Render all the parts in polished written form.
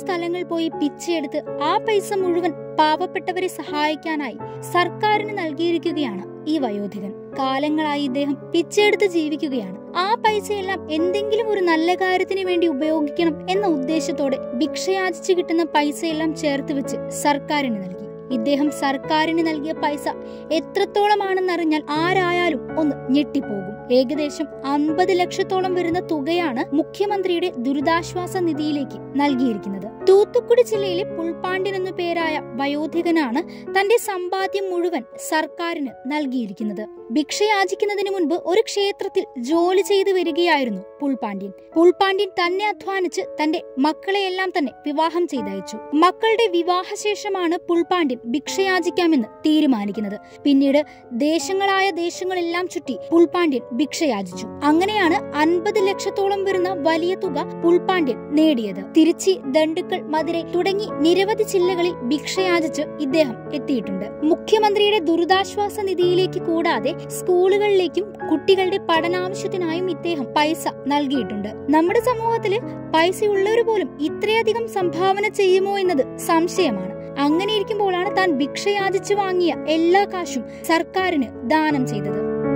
സ്ഥലങ്ങൾ പോയി പിച്ചെടുത്ത് ആ പൈസ മുഴുവൻ പാവപ്പെട്ടവരെ സഹായിക്കാനായി സർക്കാരിന് നൽകിയിരിക്കുകയാണ് ഈ വയോധികൻ. കാലങ്ങളായി ഇദ്ദേഹം പിച്ചെടുത്ത് ജീവിക്കുകയാണ്. ആ പൈസയെല്ലാം എന്തെങ്കിലും ഒരു നല്ല കാര്യത്തിന് വേണ്ടി ഉപയോഗിക്കണം എന്ന ഉദ്ദേശത്തോടെ ഭിക്ഷയാചിച്ച് കിട്ടുന്ന പൈസയെല്ലാം ചേർത്ത് വെച്ച് സർക്കാരിന് നൽകി. ഇദ്ദേഹം സർക്കാരിന് നൽകിയ പൈസ എത്രത്തോളമാണെന്നറിഞ്ഞാൽ ആരായാലും ഒന്ന് ഞെട്ടിപ്പോകും. ഏകദേശം 50 ലക്ഷത്തോളം വരുന്ന തുകയാണ് മുഖ്യമന്ത്രിയുടെ ദുരിതാശ്വാസ നിധിയിലേക്ക് നൽകിയിരിക്കുന്നത്. തൂത്തുക്കുടി ജില്ലയിലെ പുൽപ്പാണ്ഡ്യൻ എന്നു പേരായ വയോധികനാണ് തന്റെ സമ്പാദ്യം മുഴുവൻ സർക്കാരിന് നൽകിയിരിക്കുന്നത്. ഭിക്ഷയാചിക്കുന്നതിന് മുൻപ് ഒരു ക്ഷേത്രത്തിൽ ജോലി ചെയ്തു വരികയായിരുന്നു പുൽപ്പാണ്ഡ്യൻ തന്നെ അധ്വാനിച്ച് തന്റെ മക്കളെയെല്ലാം തന്നെ വിവാഹം ചെയ്തയച്ചു. മക്കളുടെ വിവാഹശേഷമാണ് പുൽപ്പാണ്ഡ്യൻ ഭിക്ഷയാചിക്കാമെന്ന് തീരുമാനിക്കുന്നത്. പിന്നീട് ദേശങ്ങളെല്ലാം ചുറ്റി പുൽപ്പാണ്ഡ്യൻ ഭിക്ഷയാചിച്ചു. അങ്ങനെയാണ് 50 ലക്ഷത്തോളം വരുന്ന വലിയ തുക പുൽപ്പാണ്ഡ്യൻ നേടിയത്. തിരുച്ചി, ദണ്ഡുക്കൽ, മധുരൈ തുടങ്ങി നിരവധി ജില്ലകളിൽ ഭിക്ഷയാചിച്ച് ഇദ്ദേഹം എത്തിയിട്ടുണ്ട്. മുഖ്യമന്ത്രിയുടെ ദുരിതാശ്വാസ നിധിയിലേക്ക് കൂടാതെ സ്കൂളുകളിലേക്കും കുട്ടികളുടെ പഠനാവശ്യത്തിനായും ഇദ്ദേഹം പൈസ നൽകിയിട്ടുണ്ട്. നമ്മുടെ സമൂഹത്തില് പൈസയുള്ളവർ പോലും ഇത്രയധികം സംഭാവന ചെയ്യുമോ എന്നത് സംശയമാണ്. അങ്ങനെ ഇരിക്കുമ്പോഴാണ് താൻ ഭിക്ഷയാചിച്ചു വാങ്ങിയ എല്ലാ കാശും സർക്കാരിന് ദാനം ചെയ്തത്.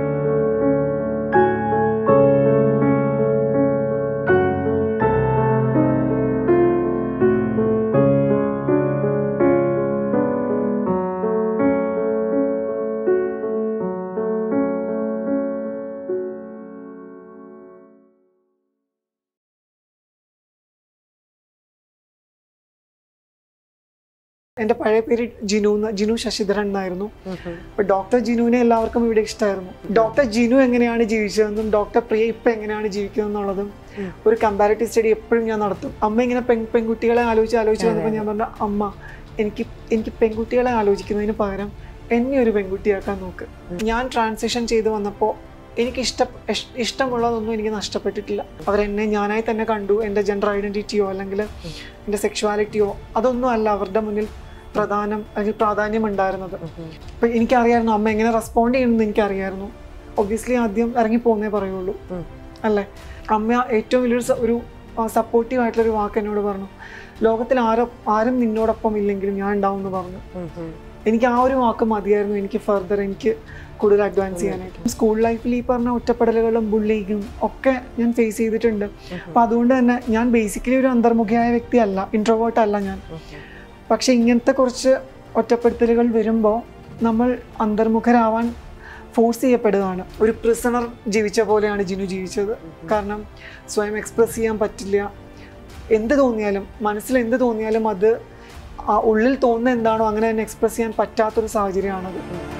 എൻ്റെ പഴയ പേര് ജിനു ശശിധരൻ എന്നായിരുന്നു. അപ്പൊ ഡോക്ടർ ജിനുവിനെ എല്ലാവർക്കും ഇവിടെ ഇഷ്ടമായിരുന്നു. ഡോക്ടർ ജിനു എങ്ങനെയാണ് ജീവിച്ചതെന്നും ഡോക്ടർ പ്രിയ ഇപ്പൊ എങ്ങനെയാണ് ജീവിക്കുന്നതെന്നുള്ളതും ഒരു കമ്പാരിറ്റീവ് സ്റ്റഡി എപ്പോഴും ഞാൻ നടത്തും. അമ്മ ഇങ്ങനെ പെൺകുട്ടികളെ ആലോചിച്ച് വന്നപ്പോൾ ഞാൻ പറഞ്ഞ, അമ്മ എനിക്ക് പെൺകുട്ടികളെ ആലോചിക്കുന്നതിന് പകരം എന്നെ ഒരു പെൺകുട്ടിയാക്കാൻ നോക്ക്. ഞാൻ ട്രാൻസിഷൻ ചെയ്ത് വന്നപ്പോൾ എനിക്ക് ഇഷ്ടമുള്ളതൊന്നും എനിക്ക് നഷ്ടപ്പെട്ടിട്ടില്ല. അവരെന്നെ ഞാനായി തന്നെ കണ്ടു. എൻ്റെ ജെൻഡർ ഐഡൻറ്റിറ്റിയോ അല്ലെങ്കിൽ എൻ്റെ സെക്ഷുവാലിറ്റിയോ അതൊന്നും അല്ല അവരുടെ മുന്നിൽ പ്രാധാന്യം ഉണ്ടായിരുന്നത്. അപ്പം എനിക്കറിയായിരുന്നു അമ്മ എങ്ങനെ റെസ്പോണ്ട് ചെയ്യണമെന്ന് എനിക്കറിയായിരുന്നു. ഒബ്വിയസ്ലി ആദ്യം ഇറങ്ങി പോകുന്നേ പറയുള്ളൂ അല്ലേ. അമ്മ ഏറ്റവും വലിയൊരു സപ്പോർട്ടീവ് ആയിട്ടുള്ളൊരു വാക്ക് എന്നോട് പറഞ്ഞു, ലോകത്തിൽ ആരും നിന്നോടൊപ്പം ഇല്ലെങ്കിലും ഞാൻ ഉണ്ടാവും എന്ന് പറഞ്ഞു. എനിക്ക് ആ ഒരു വാക്ക് മതിയായിരുന്നു എനിക്ക് ഫർദർ എനിക്ക് കൂടുതൽ അഡ്വാൻസ് ചെയ്യാനായിട്ട്. സ്കൂൾ ലൈഫിൽ ഈ പറഞ്ഞ ഒറ്റപ്പെടലുകളും ബുള്ളിങ്ങും ഒക്കെ ഞാൻ ഫേസ് ചെയ്തിട്ടുണ്ട്. അപ്പം അതുകൊണ്ട് തന്നെ ഞാൻ ബേസിക്കലി ഒരു അന്തർമുഖിയായ വ്യക്തിയല്ല, ഇൻട്രോവേർട്ട് അല്ല ഞാൻ. പക്ഷെ ഇങ്ങനത്തെ കുറച്ച് ഒറ്റപ്പെടുത്തലുകൾ വരുമ്പോൾ നമ്മൾ അന്തർമുഖരാവാൻ ഫോഴ്സ് ചെയ്യപ്പെടുകയാണ്. ഒരു പ്രിസണർ ജീവിച്ച പോലെയാണ് ജിനു ജീവിച്ചത്. കാരണം സ്വയം എക്സ്പ്രസ് ചെയ്യാൻ പറ്റില്ല. എന്ത് തോന്നിയാലും മനസ്സിൽ എന്ത് തോന്നിയാലും അത് ഉള്ളിൽ തോന്നുന്ന എന്താണോ അങ്ങനെ തന്നെ എക്സ്പ്രസ് ചെയ്യാൻ പറ്റാത്തൊരു സാഹചര്യമാണത്.